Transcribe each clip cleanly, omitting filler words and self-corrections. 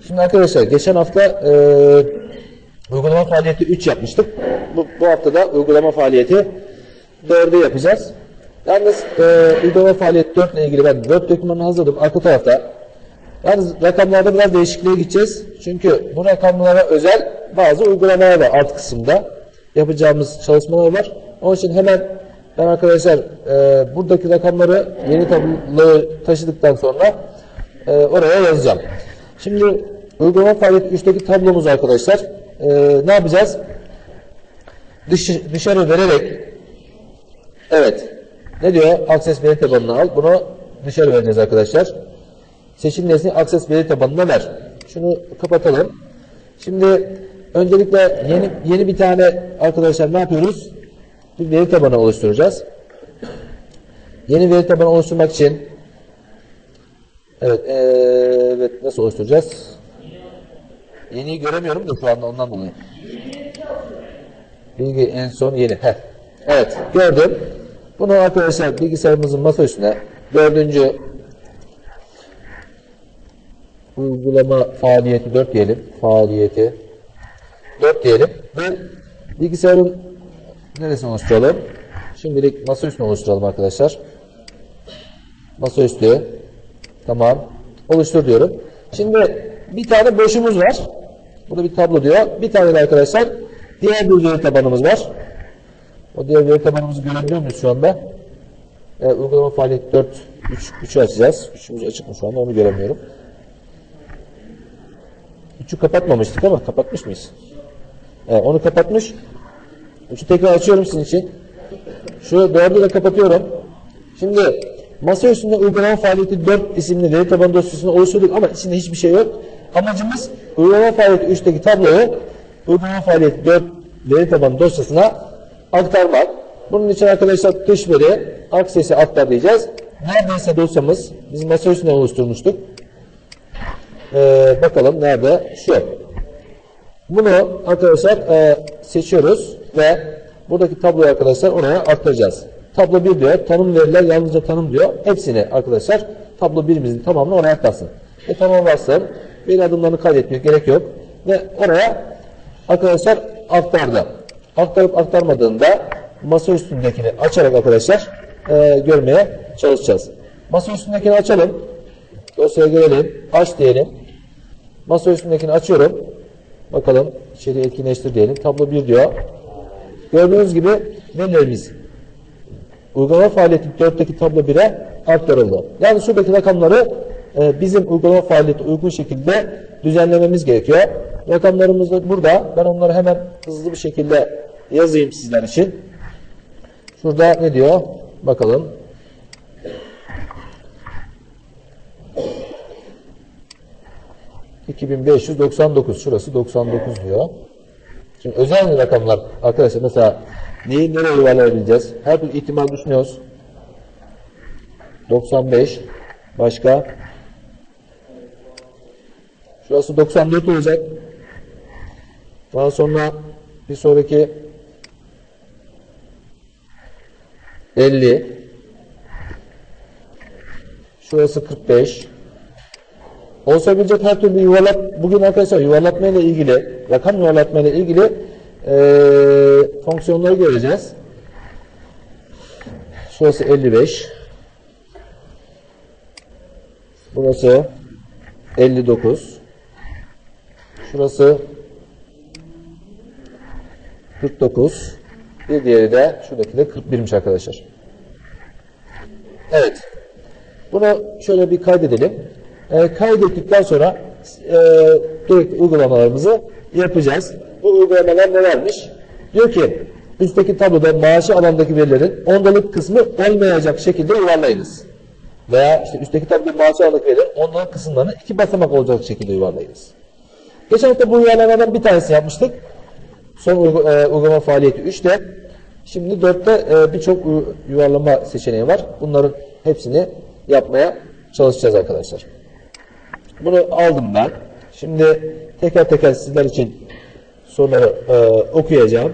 Şimdi arkadaşlar geçen hafta uygulama faaliyeti 3 yapmıştık. Bu hafta da uygulama faaliyeti 4'ü yapacağız. Yalnız uygulama faaliyeti 4 ile ilgili ben Word dokümanını hazırladım. Arka tarafta. Yalnız rakamlarda biraz değişikliğe gideceğiz. Çünkü bu rakamlara özel bazı uygulamalar var alt kısımda. Yapacağımız çalışmalar var. Onun için hemen ben arkadaşlar buradaki rakamları yeni tabloya taşıdıktan sonra oraya yazacağım. Şimdi uygulama faaliyeti 3'teki tablomuz arkadaşlar ne yapacağız? Dışarı vererek, evet, ne diyor? Access veri tabanına al. Bunu dışarı vereceğiz arkadaşlar. Seçim nesneyi Access veri tabanına ver. Şunu kapatalım. Şimdi öncelikle yeni bir tane arkadaşlar ne yapıyoruz? Bir veri tabanı oluşturacağız. Yeni veri tabanı oluşturmak için evet, nasıl oluşturacağız? Yeniyi göremiyorum da şu anda ondan dolayı. Bilgi en son yeni. Evet, gördüm. Bunu arkadaşlar bilgisayarımızın masa üstüne 4. uygulama faaliyeti 4 diyelim. Faaliyeti 4 diyelim. Ve bilgisayarın neresini oluşturalım? Şimdilik masa üstüne oluşturalım arkadaşlar. Masa üstü. Tamam. Oluştur diyorum. Şimdi bir tane boşumuz var. Burada bir tablo diyor. Bir tane de arkadaşlar diğer bir veri tabanımız var. O diğer veri tabanımızı görebiliyor muyuz şu anda? Uygulama faaliyeti 4, 3'ü açacağız. 3'ümüz açık mı şu anda onu göremiyorum. 3'ü kapatmamıştık ama kapatmış mıyız? Onu kapatmış. 3'ü tekrar açıyorum sizin için. Şu 4'ü de kapatıyorum. Şimdi masa üstünde uygulama faaliyeti 4 isimli veri tabanı dosyasını oluşturduk ama içinde hiçbir şey yok. Amacımız uygulama faaliyeti 3'teki tabloyu uygulama faaliyeti 4 veri tabanı dosyasına aktarmak. Bunun için arkadaşlar dış veri Access'e aktar diyeceğiz. Neredeyse dosyamız biz masa üstünde oluşturmuştuk. Bakalım nerede? Şu. Bunu arkadaşlar seçiyoruz ve buradaki tabloyu arkadaşlar oraya aktaracağız. Tablo 1 diyor. Tanım veriler yalnızca tanım diyor. Hepsini arkadaşlar tablo 1'imizin tamamını oraya aktarsın. Tamam bastım. Veri adımlarını kaydetmiyor. Gerek yok. Ve oraya arkadaşlar aktardı. Aktarıp aktarmadığında masa üstündekini açarak arkadaşlar görmeye çalışacağız. Masa üstündekini açalım. Dosyaya gelelim. Aç diyelim. Masa üstündekini açıyorum. Bakalım. İçeri etkinleştir diyelim. Tablo 1 diyor. Gördüğünüz gibi verilerimiz uygulama faaliyeti 4'teki tablo 1'e aktarıldı. Yani şuradaki rakamları bizim uygulama faaliyeti uygun şekilde düzenlememiz gerekiyor. Rakamlarımız da burada. Ben onları hemen hızlı bir şekilde yazayım sizler için. Şurada ne diyor? Bakalım. $2599. Şurası 99 diyor. Şimdi özel rakamlar arkadaşlar mesela neyi nereye yuvarlayabileceğiz? Her bir ihtimal düşünüyoruz. 95. Başka? Şurası 94 olacak. Daha sonra bir sonraki 50. Şurası 45. Olabilecek her türlü bugün arkadaşlar yuvarlatma ile ilgili, rakam yuvarlatma ile ilgili fonksiyonları göreceğiz. Şurası 55. Burası 59. Şurası 49. Bir diğeri de şuradaki de 41'miş arkadaşlar. Evet. Bunu şöyle bir kaydedelim. Kaydettikten sonra direkt uygulamalarımızı yapacağız. Bu uygulamalar nelermiş? Diyor ki üstteki tabloda maaşı alandaki verilerin ondalık kısmı olmayacak şekilde yuvarlayınız. Veya işte üstteki tabloda maaşı alandaki verilerin ondalık kısımlarını 2 basamak olacak şekilde yuvarlayınız. Geçen hafta bu yuvarlamadan bir tanesini yapmıştık. Son uygulama faaliyeti 3'te. Şimdi 4'te birçok yuvarlama seçeneği var. Bunların hepsini yapmaya çalışacağız arkadaşlar. Bunu aldım ben. Şimdi teker teker sizler için soruları okuyacağım.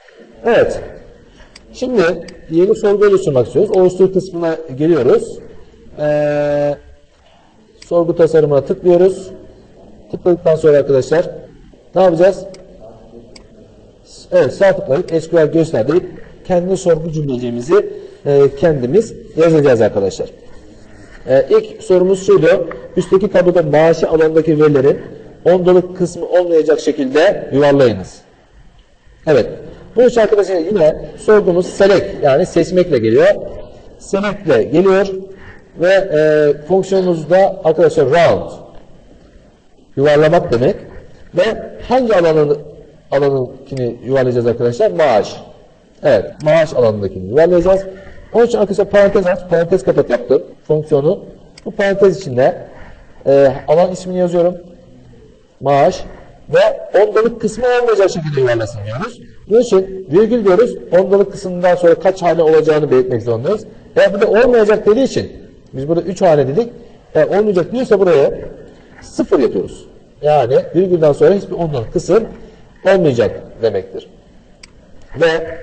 Evet. Şimdi yeni sorgu oluşturmak istiyoruz. Oluştur kısmına geliyoruz. sorgu tasarımına tıklıyoruz. Tıkladıktan sonra arkadaşlar ne yapacağız? Evet, sağ tıklayıp SQL göster deyip kendi sorgu cümleciğimizi kendimiz yazacağız arkadaşlar. İlk sorumuz şuydu. Üstteki tabloda maaşı alanındaki verilerin ondalık kısmı olmayacak şekilde yuvarlayınız. Evet. Bu iş arkadaşlar yine sorgumuz select yani seçmekle geliyor. Select'le geliyor ve fonksiyonumuz da arkadaşlar round. Yuvarlamak demek. Ve hangi alanınkini yuvarlayacağız arkadaşlar? Maaş. Evet. Maaş alanındakini yuvarlayacağız. Onun için arkadaşlar parantez aç, parantez kapat yaptım fonksiyonu. Bu parantez içinde alan ismini yazıyorum. Maaş ve ondalık kısmı olmayacak şekilde yuvarlasın diyoruz. Bunun için virgül diyoruz. Ondalık kısmından sonra kaç hane olacağını belirtmek zorundayız. Burada olmayacak dediği için biz burada 3 hane dedik. Olmayacak diyorsa buraya 0 yapıyoruz. Yani virgülden sonra hiçbir ondalık kısım olmayacak demektir. Ve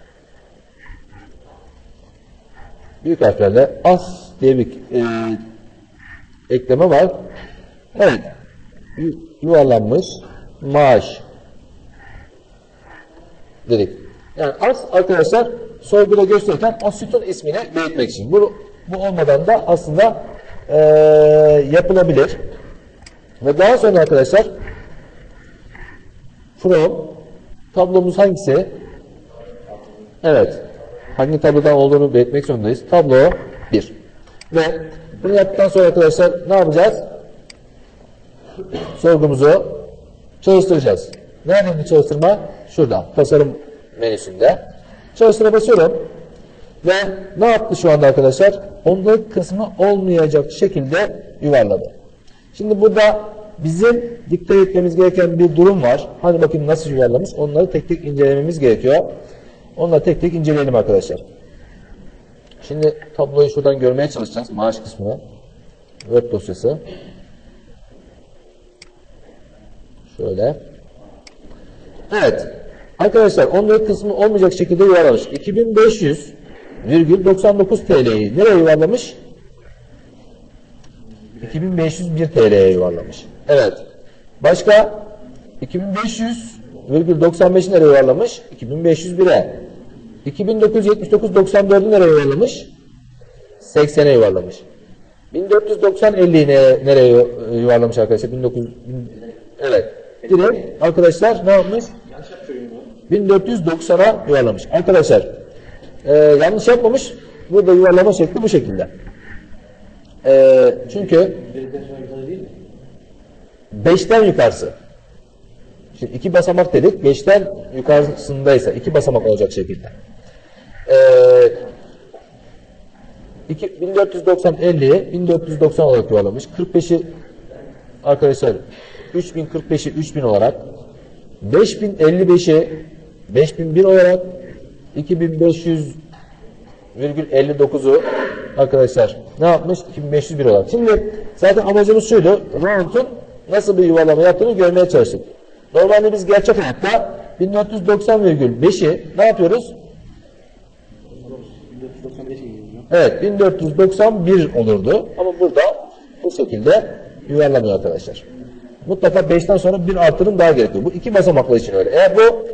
büyük harflerle as diye bir ekleme var. Evet. Yuvarlanmış maaş dedik. Yani as arkadaşlar sorguda gösterirken o sütun ismini belirtmek için. Bu olmadan da aslında yapılabilir. Ve daha sonra arkadaşlar from tablomuz hangisi? Evet. Hangi tablodan olduğunu belirtmek zorundayız. Tablo 1. Ve bunu yaptıktan sonra arkadaşlar ne yapacağız? Sorgumuzu çalıştıracağız. Nerede bir çalıştırma? Şurada. Tasarım menüsünde. Çalıştıra basıyorum. Ve ne yaptı şu anda arkadaşlar? Ondalık kısmı olmayacak şekilde yuvarladı. Şimdi burada bizim dikkat etmemiz gereken bir durum var. Hadi bakayım nasıl yuvarlamış. Onları tek tek incelememiz gerekiyor. Onları tek tek inceleyelim arkadaşlar. Şimdi tabloyu şuradan görmeye çalışacağız. Maaş kısmını. Word dosyası. Şöyle. Evet. Arkadaşlar ondalık kısmı olmayacak şekilde yuvarlamış. 2500,99 TL'yi nereye yuvarlamış? 2501 TL'ye yuvarlamış. Evet. Başka 2500,95'i nereye yuvarlamış? 2501'e. 2979,94'ü nereye yuvarlamış? 80'e yuvarlamış. 1490,50'yi nereye yuvarlamış arkadaşlar? Evet. Direkt arkadaşlar ne yapmış? 1490'a yuvarlamış. Arkadaşlar yanlış yapmamış. Burada yuvarlama şekli bu şekilde. Çünkü 5'ten yukarısı. Şimdi 2 basamak dedik. 5'ten yukarısındaysa 2 basamak olacak şekilde. 1490,50'ye 1490 olarak yuvarlamış. 45'i arkadaşlar 3045'i 3000 olarak 5055'i 5001 olarak 2500,59'u arkadaşlar ne yapmış? 2501 olarak. Şimdi zaten amacımız şuydu. Round'un nasıl bir yuvarlama yaptığını görmeye çalıştık. Normalde biz gerçek hayatta 1490,5'i ne yapıyoruz? Evet, 1491 olurdu. Ama burada bu şekilde yuvarlanıyor arkadaşlar. Mutlaka 5'ten sonra bir artırım daha gerekiyor. Bu 2 basamaklı için öyle. Eğer bu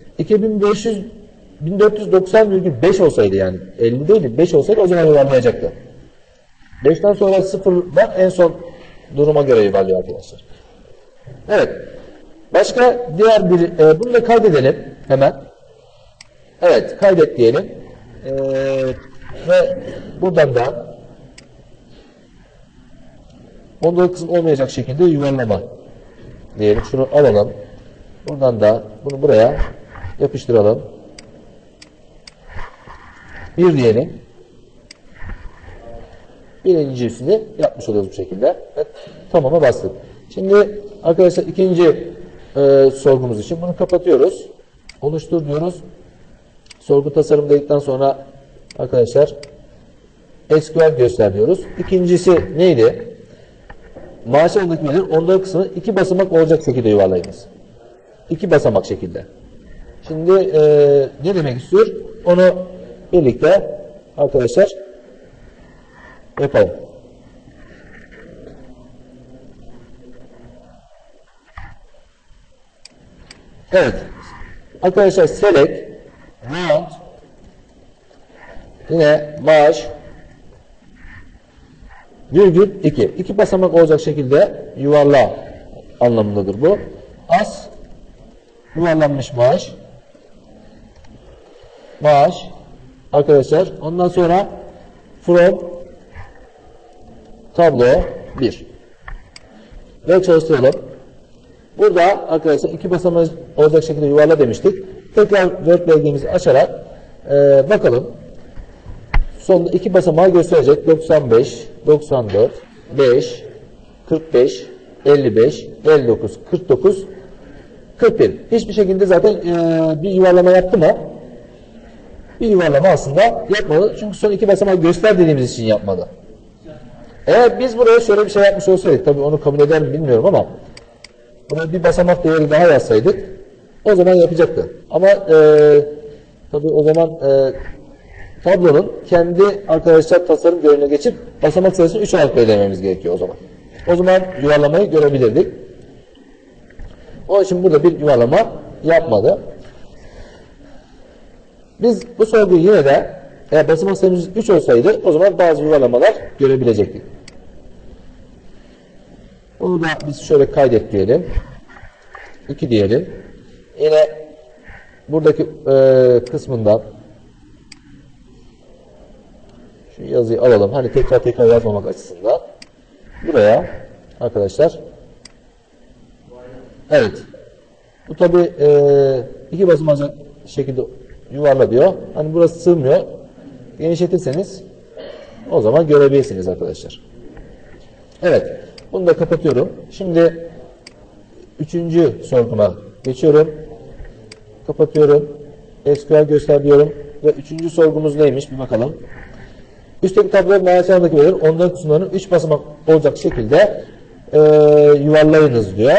1490,5 olsaydı yani 50 değil 5 olsaydı o zaman yuvarlayacaktı. 5'ten sonra 0 var, en son duruma göre yuvarlıyor arkadaşlar. Evet. Başka diğer bir bunu da kaydedelim hemen. Evet, kaydet diyelim. Ve buradan da ondalık kısım olmayacak şekilde yuvarlama diyelim. Şunu alalım. Buradan da bunu buraya yapıştıralım. 1 diyelim. Birincisini yapmış oluyoruz bu şekilde. Evet, tamama bastık. Şimdi arkadaşlar ikinci sorgumuz için bunu kapatıyoruz. Oluştur diyoruz. Sorgu tasarım dedikten sonra arkadaşlar SQL göster diyoruz. İkincisi neydi? Maaş alanındaki verilerin ondalık kısmını 2 basamak olacak şekilde yuvarlayınız. 2 basamak şekilde. Şimdi ne demek istiyor? Onu birlikte arkadaşlar yapalım. Evet. Arkadaşlar select round yine maaş virgül 2. 2 basamak olacak şekilde yuvarla anlamındadır bu. As yuvarlanmış maaş arkadaşlar. Ondan sonra from tablo 1 ve çalıştıralım. Burada arkadaşlar 2 basamak olacak şekilde yuvarla demiştik. Tekrar Word belgemizi açarak bakalım. Sonunda 2 basamağı gösterecek. 95, 94, 5, 45, 55, 59, 49, 41. Hiçbir şekilde zaten bir yuvarlama yaptı mı? Bir yuvarlama aslında yapmadı. Çünkü son 2 basamağı göster dediğimiz için yapmadı. Eğer biz buraya şöyle bir şey yapmış olsaydık, tabii onu kabul eder mi bilmiyorum ama buraya bir basamak değeri daha yazsaydık o zaman yapacaktı. Ama tabii o zaman tablonun kendi arkadaşlar tasarım görünümüne geçip basamak sayısını 3 olarak belirlememiz gerekiyor o zaman. O zaman yuvarlamayı görebilirdik. Onun için burada bir yuvarlama yapmadı. Biz bu sorguyu yine de eğer basamak sayımız 3 olsaydı o zaman bazı yuvarlamalar görebilecektik. Bunu da biz şöyle kaydet diyelim. 2 diyelim. Yine buradaki kısmından şu yazıyı alalım. Hani tekrar yazmamak açısından. Buraya arkadaşlar. Evet. Bu tabi 2 basamak şekilde yuvarla diyor. Hani burası sığmıyor. Genişletirseniz o zaman görebilirsiniz arkadaşlar. Evet. Bunu da kapatıyorum. Şimdi 3. sorguma geçiyorum. Kapatıyorum. SQL göster diyorum. Ve 3. sorgumuz neymiş? Bir bakalım. Üstteki tablo maaşlardaki veriler onların kısımlarını 3 basamak olacak şekilde yuvarlayınız diyor.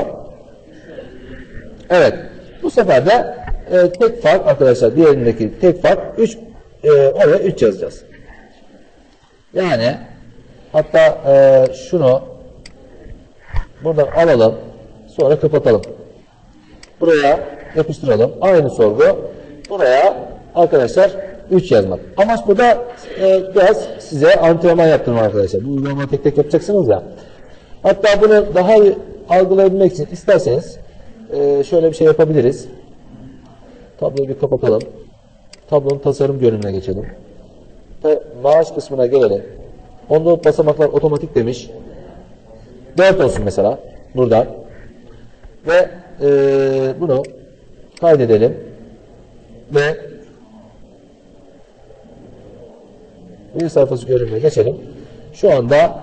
Evet. Bu sefer de tek fark arkadaşlar diğerindeki tek fark 3 oraya 3 yazacağız. Yani hatta şunu buradan alalım. Sonra kapatalım. Buraya yapıştıralım. Aynı sorgu. Buraya arkadaşlar 3 yazmak. Amaç burada biraz size antrenman yaptırmak arkadaşlar. Bu uygulamayı tek tek yapacaksınız ya. Hatta bunu daha iyi algılayabilmek için isterseniz şöyle bir şey yapabiliriz. Tabloyu bir kapatalım. Tablonun tasarım görünümüne geçelim. Maaş kısmına gelelim. Onda basamaklar otomatik demiş. 4 olsun mesela. Buradan. Ve bunu kaydedelim. Ve bir sayfası görünümüne geçelim. Şu anda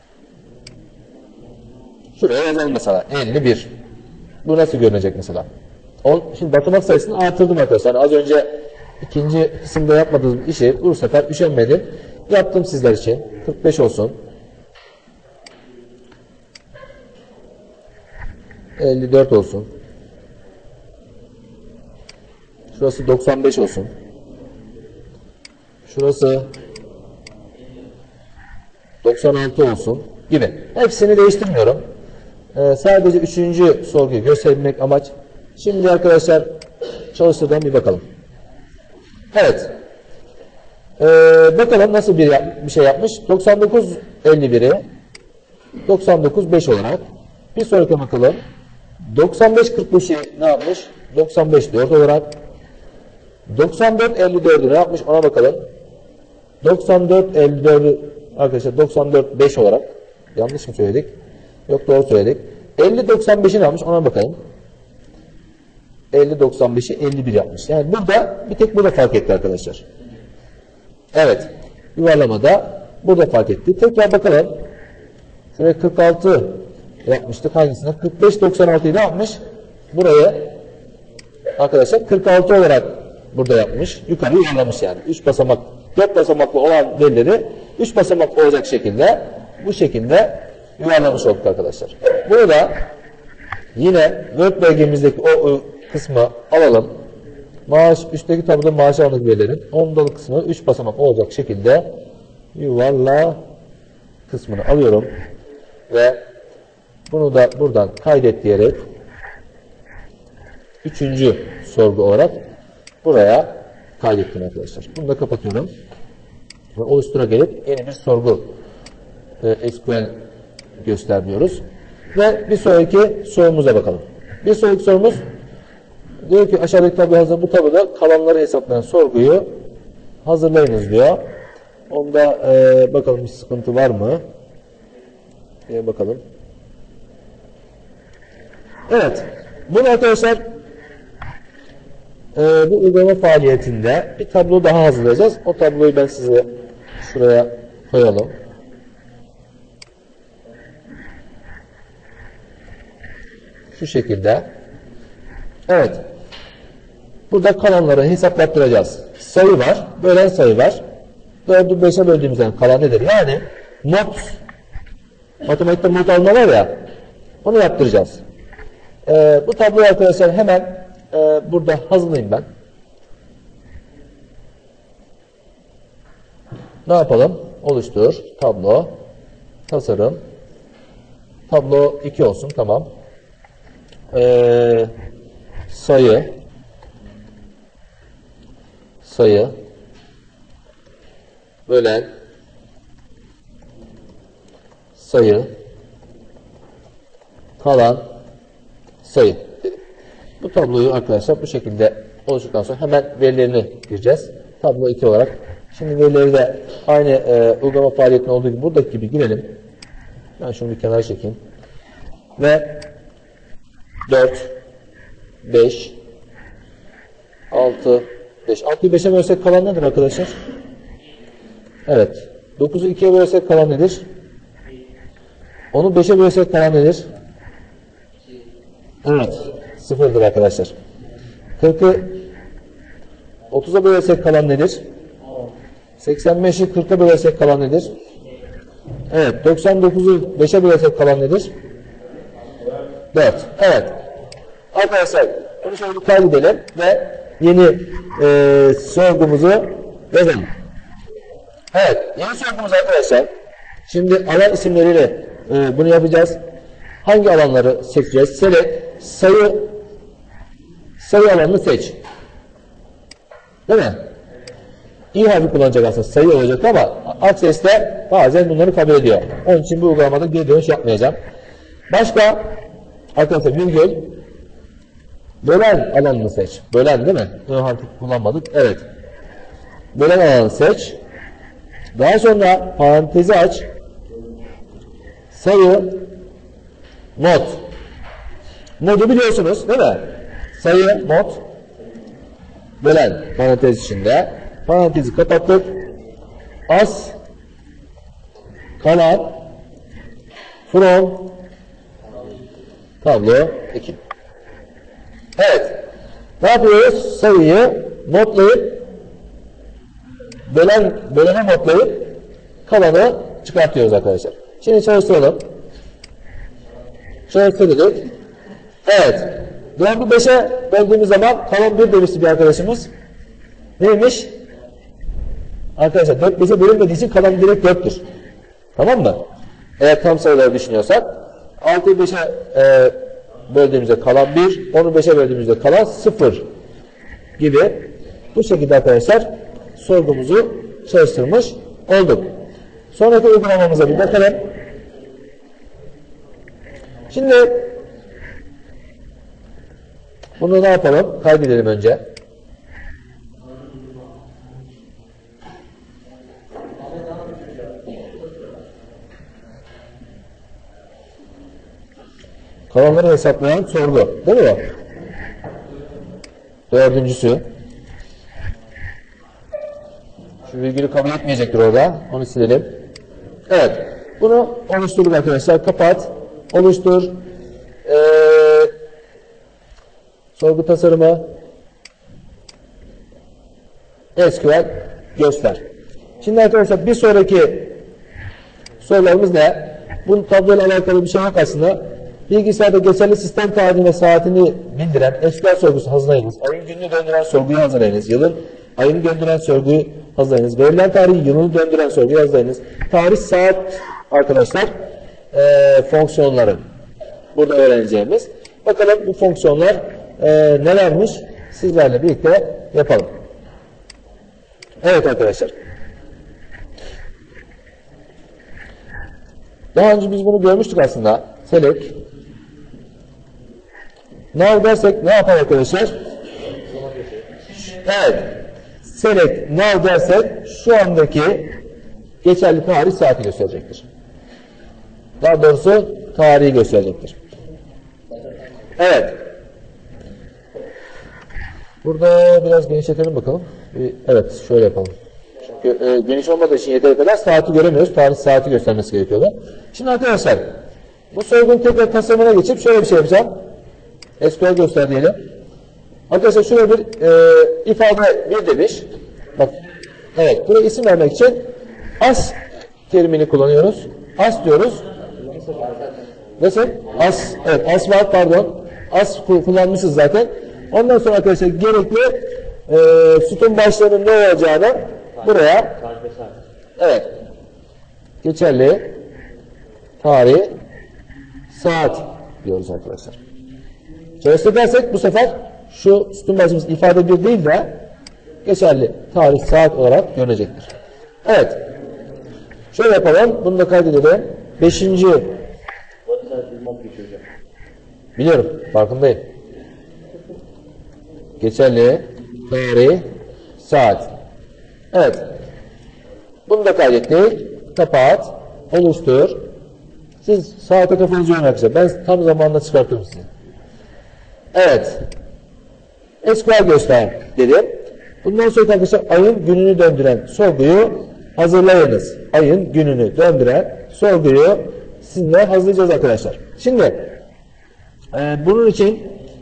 şuraya yazalım mesela. 51. Bu nasıl görünecek mesela? Şimdi basamak sayısını artırdım arkadaşlar. Az önce ikinci kısımda yapmadığım işi bu sefer üşenmedim. Yaptım sizler için. 45 olsun. 54 olsun. Şurası 95 olsun. Şurası 96 olsun gibi. Hepsini değiştirmiyorum. Sadece 3. sorguyu göstermek amaç. Şimdi arkadaşlar çalıştırdan bir bakalım. Evet. Bakalım nasıl bir şey yapmış. 99 51'i 99 5 olarak. Bir sonraki bakalım. 95 45'i ne yapmış? 95 4 olarak. 94 54'ü ne yapmış? Ona bakalım. 94 54'ü arkadaşlar 94 5 olarak. Yanlış mı söyledik? Yok, doğru söyledik. 50 95'i ne yapmış? Ona bakalım. 50 95'i 51 yapmış. Yani burada bir tek burada fark etti arkadaşlar. Evet. Yuvarlamada burada fark etti. Tekrar bakalım. Şuraya 46 yapmıştık. Hangisine? 45 96'yı ne yapmış? Buraya arkadaşlar 46 olarak burada yapmış. Yukarı yuvarlamış yani. 3 basamak 4 basamaklı olan verileri 3 basamak olacak şekilde bu şekilde yuvarlamış olduk arkadaşlar. Burada yine Word belgemizdeki o kısmı alalım. Üstteki tabloda maaş alındık verilerin ondalık kısmı 3 basamak olacak şekilde yuvarla kısmını alıyorum ve bunu da buradan kaydet diyerek üçüncü sorgu olarak buraya kaydettim arkadaşlar. Bunu da kapatıyorum. Ve oluştura gelip yeni bir sorgu SQL göstermiyoruz. Ve bir sonraki sorumuza bakalım. Bir sonraki sorumuz diyor ki aşağıdaki tablo hazır. Bu tabloda kalanları hesaplayan sorguyu hazırlayınız diyor. Onda bakalım bir sıkıntı var mı? Bakalım. Evet. Bunu arkadaşlar bu uygulama faaliyetinde bir tablo daha hazırlayacağız. O tabloyu ben size şuraya koyalım. Şu şekilde. Evet. Burada kalanları hesaplattıracağız. Sayı var. Bölen sayı var. 4'ü 5'e böldüğümüzden kalan nedir? Yani not, matematikte not alma var ya, onu yaptıracağız. Bu tabloyu arkadaşlar hemen burada hazırlayayım ben. Ne yapalım? Oluştur. Tablo. Tasarım. Tablo 2 olsun. Tamam. Sayı. Sayı. Bölen. Sayı. Kalan. Sayı. Bu tabloyu arkadaşlar bu şekilde oluşturduktan sonra hemen verilerini gireceğiz. Tablo 2 olarak. Şimdi verileri de aynı uygulama faaliyetinde olduğu gibi buradaki gibi girelim. Ben şunu bir kenara çekeyim. Ve 4, 5, 6, 5. 6'yı 5'e bölsek kalan nedir arkadaşlar? Evet. 9'u 2'ye bölsek kalan nedir? 10'u 5'e bölsek kalan nedir? Evet. 0'dır arkadaşlar. 40'ı 30'a bölsek kalan nedir? 85'i 40'a bölsek kalan nedir? Evet. 99'u 5'e bölsek kalan nedir? 4. Evet. Arkadaşlar bunu şöyle kaydedelim ve yeni sorgumuzu yazalım. Evet. Yeni sorgumuz arkadaşlar. Şimdi alan isimleriyle bunu yapacağız. Hangi alanları seçeceğiz? Select, sayı alanını seç. Değil mi? İyi harfi kullanacak aslında. Sayı olacak ama Access'te bazen bunları kabul ediyor. Onun için bu uygulamada geri dönüş yapmayacağım. Başka arkadaşlar virgül bölen alanını seç. Bölen değil mi? Ö harfi kullanmadık. Evet. Bölen alanını seç. Daha sonra parantezi aç. Sayı not. Nodu biliyorsunuz değil mi? Sayı not bölen parantez içinde. Parantezi kapattık. As kalan from tablo 2. Evet. Ne yapıyoruz? Sayıyı notlayıp bölene notlayıp kalanı çıkartıyoruz arkadaşlar. Şimdi çalıştıralım. Çalıştırdık. Evet. 4'ü 5'e böldüğümüz zaman kalan 1 demişti bir arkadaşımız. Neymiş? Arkadaşlar 4 5'e bölünmediği için kalan direkt 4'tür. Tamam mı? Eğer tam sayıları düşünüyorsak 6'yı 5'e böldüğümüzde kalan 1, 10'u 5'e böldüğümüzde kalan 0 gibi bu şekilde arkadaşlar sorgumuzu çalıştırmış olduk. Sonraki uygulamamıza bir bakalım. Şimdi bunu ne yapalım? Kaydedelim önce. Kalanları hesaplayan sorgu. Değil mi o? Dördüncüsü. Şu virgülü kabul etmeyecektir orada. Onu silelim. Evet. Bunu oluşturduk arkadaşlar. Kapat. Oluştur. Sorgu tasarımı. SQL göster. Şimdi arkadaşlar bir sonraki sorularımız ne? Bu tabloyla alakalı bir şey yok aslında. Bilgisayarda geçerli sistem tarihini ve saatini bildiren SQL sorgusu hazırlayınız. Ayın gününü döndüren sorguyu hazırlayınız. Yılın ayını döndüren sorguyu hazırlayınız. Verilen tarihi yılını döndüren sorguyu hazırlayınız. Tarih, saat arkadaşlar fonksiyonları. Burada öğreneceğimiz. Bakalım bu fonksiyonlar nelermiş sizlerle birlikte yapalım. Evet arkadaşlar. Daha önce biz bunu görmüştük aslında. Select. Now dersek ne yapar arkadaşlar? Evet. Select now dersek şu andaki geçerli tarih saati gösterecektir. Daha doğrusu tarihi gösterecektir. Evet. Burada biraz genişletelim bakalım. Evet, şöyle yapalım. Çünkü geniş olmadığı için yeteri kadar saati göremiyoruz. Tarih saati göstermesi gerekiyordu. Şimdi arkadaşlar, bu soygun tekrar tasarımına geçip şöyle bir şey yapacağım. SQL göster diyelim. Arkadaşlar şöyle bir ifade bir demiş. Bak, evet, buraya isim vermek için as terimini kullanıyoruz. As diyoruz. Nasıl? As, evet, as var, pardon. As kullanmışız zaten. Ondan sonra arkadaşlar gerekli sütun başlarının ne olacağını buraya, evet, geçerli tarih, saat diyoruz arkadaşlar. Çalıştırırsak bu sefer şu sütun başımız ifade bir değil de geçerli tarih, saat olarak görünecektir. Evet. Şöyle yapalım. Bunu da kaydedelim. 5. Biliyorum. Farkındayım. Geçerli tarih, saat. Evet. Bunu da kaydettik. Kapat. Oluştur. Siz saate kafanızı yorun arkadaşlar. Ben tam zamanında çıkartırım size. Evet. SQL göster dedim. Bundan sonra arkadaşlar ayın gününü döndüren sorguyu hazırlayınız. Ayın gününü döndüren sorguyu sizinle hazırlayacağız arkadaşlar. Şimdi bunun için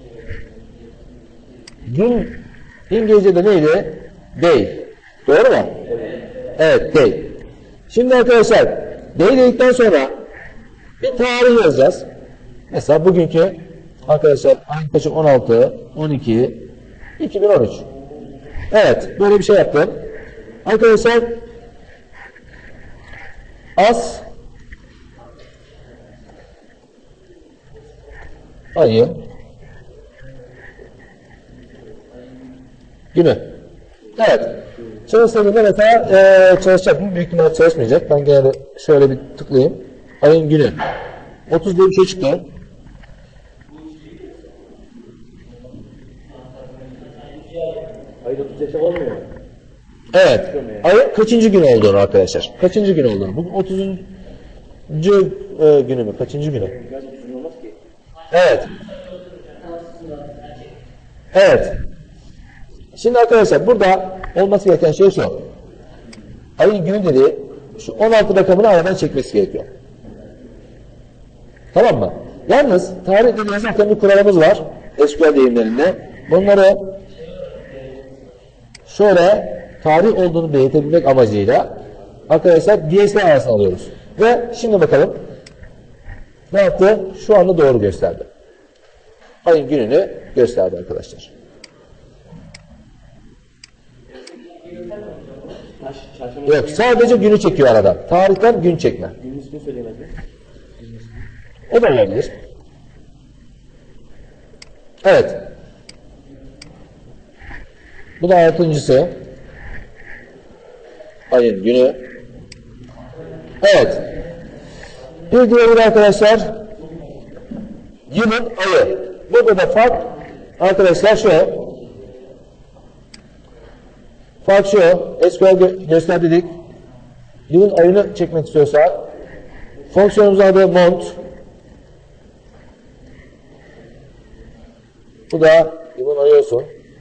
gün İngilizce'de neydi? Day. Doğru mu? Evet, day. Şimdi arkadaşlar day dedikten sonra bir tarih yazacağız. Mesela bugünkü arkadaşlar ayın kaçı? 16, 12, 2013. Evet, böyle bir şey yaptım. Arkadaşlar as ayın günü. Evet. Çalıştığında mesela çalışacak mı? Büyük ihtimalle çalışmayacak. Ben gene şöyle bir tıklayayım. Ayın günü. 30 diye bir şey çıktı. Ayın 30 yaşam olmuyor mu? Evet. Ayın kaçıncı gün olduğunu arkadaşlar. Kaçıncı gün olduğunu. Bugün 30. Günü mü? Kaçıncı günü? Evet. Evet. Şimdi arkadaşlar burada olması gereken şey şu. Ayın günü dediği şu 16 rakamını aradan çekmesi gerekiyor. Tamam mı? Yalnız tarih dediği yazarken bir kuralımız var. SQL deyimlerinde. Bunları şöyle tarih olduğunu belirtebilmek amacıyla arkadaşlar DSL arasına alıyoruz. Ve şimdi bakalım ne yaptı? Şu anda doğru gösterdi. Ayın gününü gösterdi arkadaşlar. Yok, sadece günü çekiyor aradan. Tarihten gün çekme. Günün ismini söyleyemez mi? O da olabilir. Evet. Bu da 6.'sı. Ayın günü. Evet. Bir diğeri arkadaşlar yılın ayı. Burada da fark arkadaşlar şu. Fark şu. SQL göster dedik. Yılın ayını çekmek istiyorsak fonksiyonumuzun adı mont. Bu da yılın ayı olsun.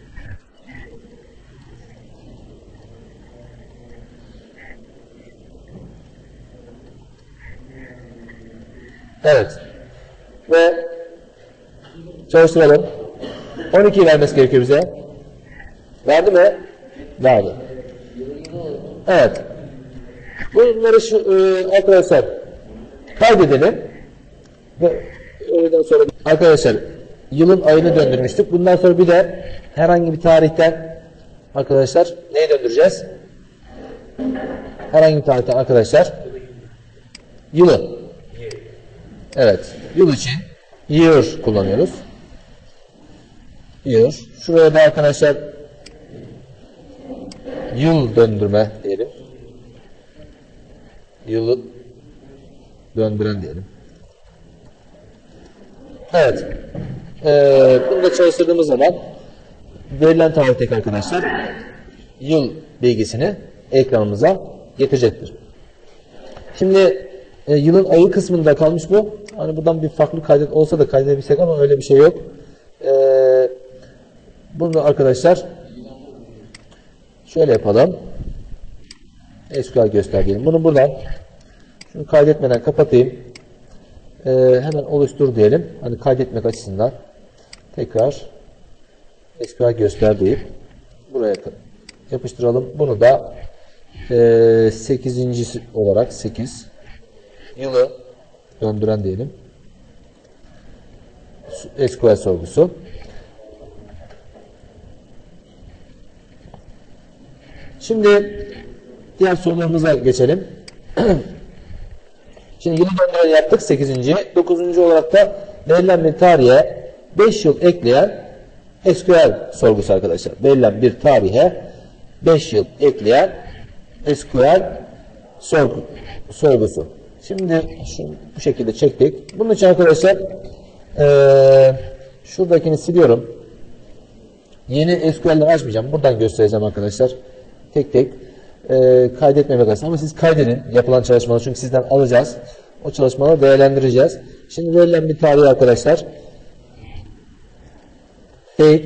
Evet. Ve çalıştıralım. 12 vermesi gerekiyor bize. Verdi mi? Verdi. Evet. Bunları şu arkadaşlar kaydedelim. Ve öğleden sonra arkadaşlar yılın ayını döndürmüştük. Bundan sonra bir de herhangi bir tarihten arkadaşlar neyi döndüreceğiz? Herhangi bir tarihten arkadaşlar yılı. Evet. Yıl için year kullanıyoruz. year. Şuraya da arkadaşlar yıl döndürme diyelim. Yılı döndüren diyelim. Evet. Bunu da çalıştırdığımız zaman verilen tarihteki arkadaşlar yıl bilgisini ekranımıza getirecektir. Şimdi yılın ayı kısmında kalmış bu. Hani buradan bir farklı kaydet olsa da kaydedebilsek ama öyle bir şey yok. Bunu da arkadaşlar şöyle yapalım. SQL göster diyelim. Bunu buradan şunu kaydetmeden kapatayım. Hemen oluştur diyelim. Hani kaydetmek açısından. Tekrar SQL göster deyip buraya yapıştıralım. Bunu da 8. olarak 8 yılı döndüren diyelim. SQL sorgusu. Şimdi diğer sorularımıza geçelim. Şimdi yılı döndüren yaptık 8. 9. olarak da verilen bir tarihe 5 yıl ekleyen SQL sorgusu arkadaşlar. Verilen bir tarihe 5 yıl ekleyen SQL sorgusu. Şimdi bu şekilde çektik. Bunun için arkadaşlar şuradakini siliyorum. Yeni SQL'leri açmayacağım. Buradan göstereceğim arkadaşlar. Tek tek kaydetmemek lazım. Ama siz kaydedin yapılan çalışmaları. Çünkü sizden alacağız. O çalışmaları değerlendireceğiz. Şimdi verilen bir tarih arkadaşlar. Date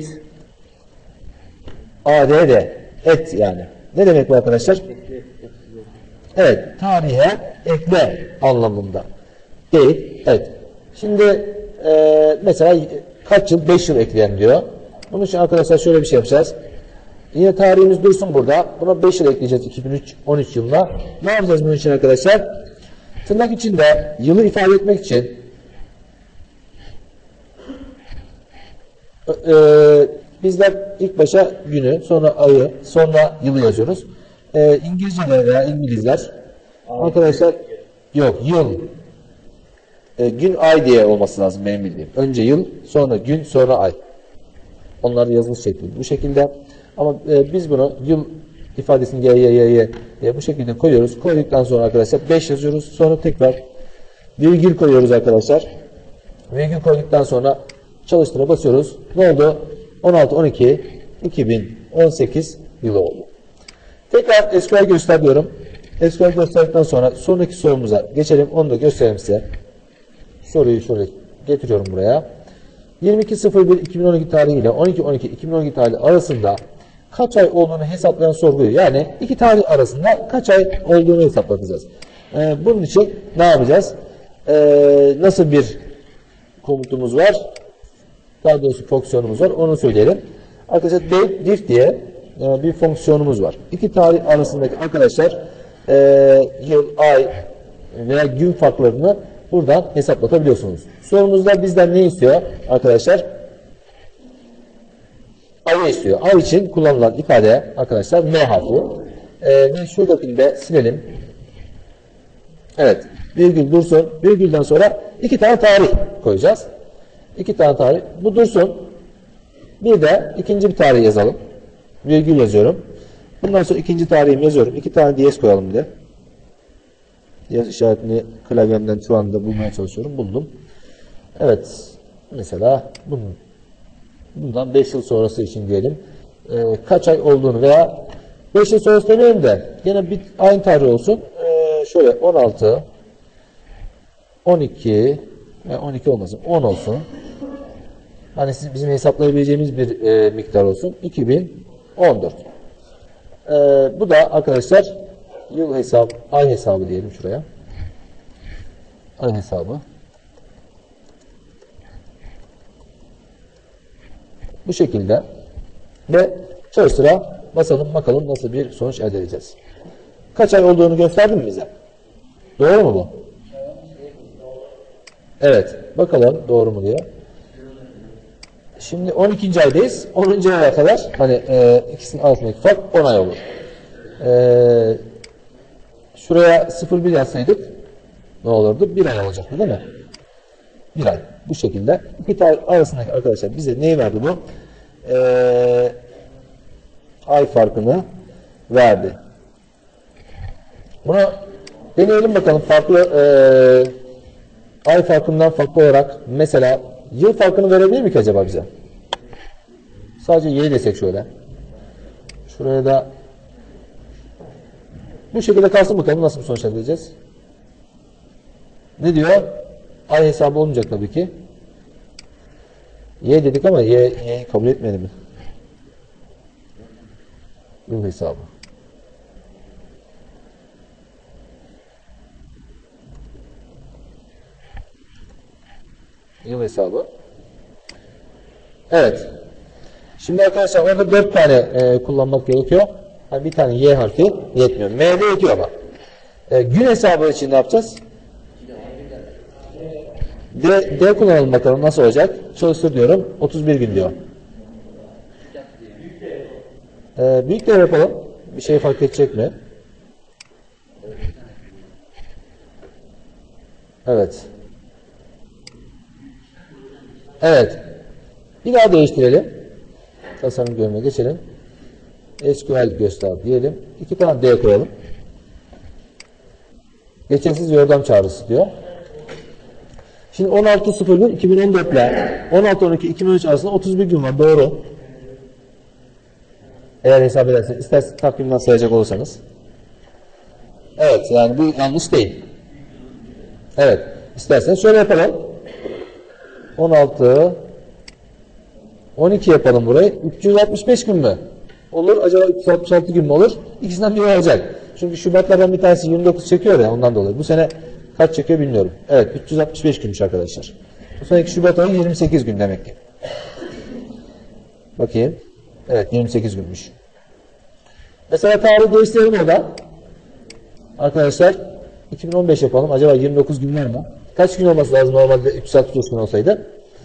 add et yani. Ne demek bu arkadaşlar? Evet. Tarihe ekle anlamında. Date et. Şimdi mesela kaç yıl? 5 yıl ekleyen diyor. Bunun için arkadaşlar şöyle bir şey yapacağız. Yine tarihimiz dursun burada. Buna 5 yıl ekleyeceğiz 2013 yılına. Ne yapacağız bunun için arkadaşlar? Tırnak içinde yılı ifade etmek için bizler ilk başa günü, sonra ayı, sonra yılı yazıyoruz. İngilizceler veya İngilizler arkadaşlar yok yıl gün ay diye olması lazım benim bildiğim. Önce yıl, sonra gün, sonra ay. Onlar yazılış şekli bu şekilde. Ama biz bunu yıl ifadesini diye bu şekilde koyuyoruz. Koyduktan sonra arkadaşlar 5 yazıyoruz. Sonra tekrar virgül koyuyoruz arkadaşlar. Virgül koyduktan sonra çalıştıra basıyoruz. Ne oldu? 16-12-2018 yılı oldu. Tekrar SQL göster diyorum. SQL gösterdikten sonra sonraki sorumuza geçelim. Onu da göstereyim size. Soruyu şöyle getiriyorum buraya. 22.01.2012 tarihi ile 12.12.2012 tarihi arasında kaç ay olduğunu hesaplayan sorguyu, yani iki tarih arasında kaç ay olduğunu hesaplatacağız. Bunun için ne yapacağız? Nasıl bir komutumuz var? Daha doğrusu fonksiyonumuz var. Onu söyleyelim. Arkadaşlar diff diye bir fonksiyonumuz var. İki tarih arasındaki arkadaşlar yıl, ay veya gün farklarını buradan hesaplatabiliyorsunuz. Sorumuzda bizden ne istiyor arkadaşlar? Ayı istiyor. Ay için kullanılan ifade arkadaşlar M harfi. Ve şuradakini de silelim. Evet. Virgül dursun. Virgülden sonra iki tane tarih koyacağız. İki tane tarih. Bu dursun. Bir de ikinci bir tarih yazalım. Virgül yazıyorum. Bundan sonra ikinci tarihimi yazıyorum. İki tane diyez koyalım bir de. Diyez işaretini klavyemden şu anda bulmaya çalışıyorum. Buldum. Evet. Mesela bundan 5 yıl sonrası için diyelim. Kaç ay olduğunu veya 5 yıl sonrası demeyelim de yine bir aynı tarih olsun. Şöyle 16 12 ve 12 olmasın. 10 olsun. Hani bizim hesaplayabileceğimiz bir miktar olsun. 2014. Bu da arkadaşlar yıl hesabı, ay hesabı diyelim şuraya. Ay hesabı. Bu şekilde ve çalıştıra basalım bakalım nasıl bir sonuç elde edeceğiz. Kaç ay olduğunu gösterdim mi bize? Doğru mu bu? Evet. Bakalım doğru mu diye. Şimdi 12. aydayız. 10. aya kadar hani ikisinin arasındaki fark 10 ay olur. Şuraya 01 yazsaydık ne olurdu? 1 ay olacaktı değil mi? 1 ay. Bu şekilde. İki tarih arasındaki arkadaşlar bize neyi verdi bu? ay farkını verdi. Bunu deneyelim bakalım farklı ay farkından farklı olarak mesela yıl farkını verebilir mi ki acaba bize? Sadece y desek şöyle. Şuraya da bu şekilde kalsın bakalım nasıl bir sonuç elde edeceğiz. Ne diyor? Ay hesabı olmayacak tabii ki. Y dedik ama y'yi kabul etmedi mi? Yıl hesabı. Yıl hesabı. Evet. Şimdi arkadaşlar orada 4 tane kullanmak gerekiyor. Yani bir tane y harfi yetmiyor. M'de yetiyor ama. Gün hesabı için ne yapacağız? D kullanalım bakalım nasıl olacak. Çalıştır diyorum. 31 gün diyor. Büyük de yapalım. Bir şey fark edecek mi? Evet. Evet. Bir daha değiştirelim. Tasarım görmeye geçelim. SQL göster diyelim. 2 tane D koyalım. Geçersiz yordam çağrısı diyor. Şimdi 16.01 2014 ile 16.12.2013 arasında 31 gün var. Doğru. Eğer hesap ederseniz, isterseniz takvimden sayacak olursanız. Evet, yani bu yanlış değil. Evet, isterseniz şöyle yapalım. 16 12 yapalım burayı. 365 gün mü? Olur. Acaba 366 gün mü olur? İkisinden biri olacak. Çünkü Şubatlardan bir tanesi 29 çekiyor ya, ondan dolayı. Bu sene kaç çekiyor bilmiyorum. Evet, 365 günmüş arkadaşlar. Bu seneki Şubat ayı 28 gün demek ki. Bakayım. Evet, 28 günmüş. Mesela tarihi değiştirelim orada. Arkadaşlar 2015 yapalım. Acaba 29 gün var mı? Kaç gün olması lazım normalde 365 gün olsaydı?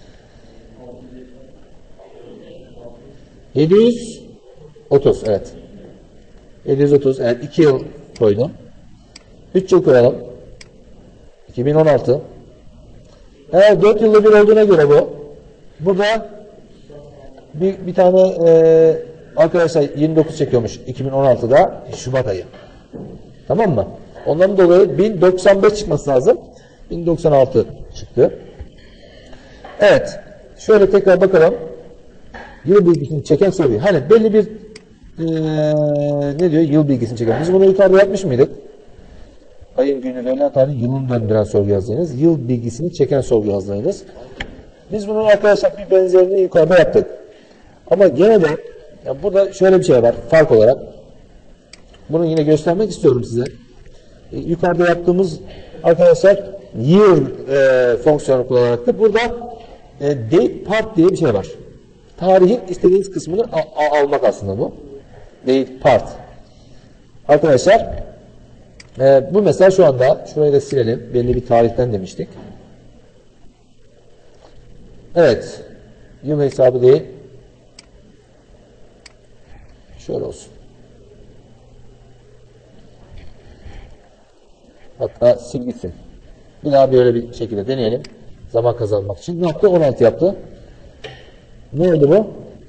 730, evet. 730, evet, 2 yıl koydum. 3 yıl koyalım. 2016. Evet, 4 yılda bir olduğuna göre bu. Burada bir tane arkadaşlar 29 çekiyormuş 2016'da Şubat ayı. Tamam mı? Ondan dolayı 1095 çıkması lazım. 1096 çıktı. Evet. Şöyle tekrar bakalım. Yıl bilgisini çeken soruyu. Hani belli bir ne diyor? Yıl bilgisini çeken. Biz bunu yukarıda yapmış mıydık? Ayın günü verilen tarihin yılını döndüren sorgu yazdığınız. Yıl bilgisini çeken sorgu yazdığınız. Biz bunun arkadaşlar bir benzerini yukarıda yaptık. Ama gene de ya burada şöyle bir şey var. Fark olarak. Bunu yine göstermek istiyorum size. Yukarıda yaptığımız arkadaşlar year fonksiyonu kullanarak da burada date part diye bir şey var. Tarihin istediğiniz kısmını almak aslında bu. Date part. Arkadaşlar bu mesela şu anda şurayı da silelim. Belli bir tarihten demiştik. Evet. Yıl hesabı değil. Şöyle olsun. Hatta sil gitsin. Bir daha böyle bir şekilde deneyelim. Zaman kazanmak için. Ne yaptı? 16 yaptı. Ne oldu bu?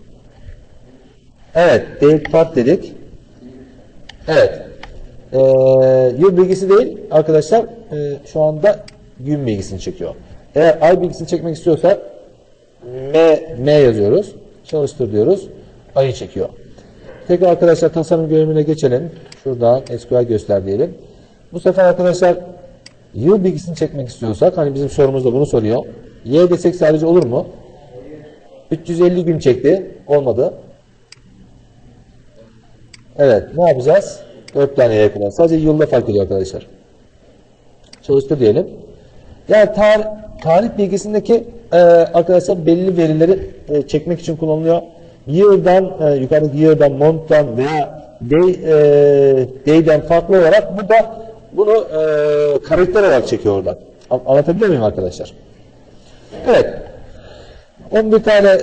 Evet. Date part dedik. Evet. Yıl bilgisi değil arkadaşlar. Şu anda gün bilgisini çekiyor. Eğer ay bilgisini çekmek istiyorsak M yazıyoruz. Çalıştır diyoruz. Ayı çekiyor. Tekrar arkadaşlar tasarım görünümüne geçelim. Şuradan SQL göster diyelim. Bu sefer arkadaşlar yıl bilgisini çekmek istiyorsak, hani bizim sorumuzda bunu soruyor. Y desek sadece olur mu? 350 gün çekti. Olmadı. Evet. Ne yapacağız? 4 tane Y kullan. Sadece yılda fark ediyor arkadaşlar. Çalıştır diyelim. Yani tarih bilgisindeki arkadaşlar belli verileri çekmek için kullanılıyor. Year'dan, yukarıdaki year'dan, month'tan veya day'den farklı olarak burada bunu karakter olarak çekiyor oradan. Anlatabiliyor muyum arkadaşlar? Evet. 11 tane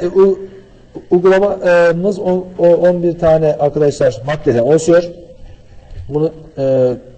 uygulamamız 11 tane arkadaşlar maddeden oluşuyor. Bunu